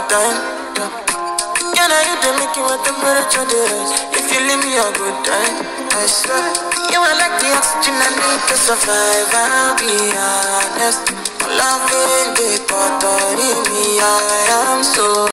time. Can I you to make you what temperature there is? If you leave me a good time, I swear. You are like the oxygen I need to survive, I'll be honest. Loving the thought of me, I am so